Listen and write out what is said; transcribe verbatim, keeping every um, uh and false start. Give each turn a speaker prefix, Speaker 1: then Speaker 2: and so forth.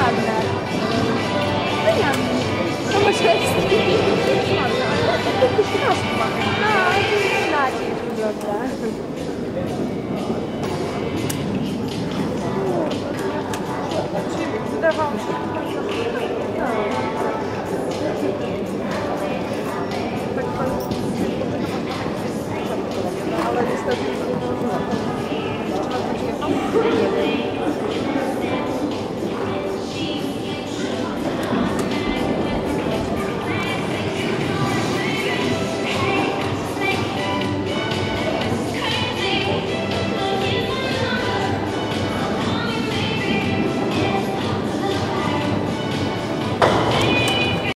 Speaker 1: ładne. No nie wiem. To może jest... No, inaczej wygląda. Wydawało mi się, że... No.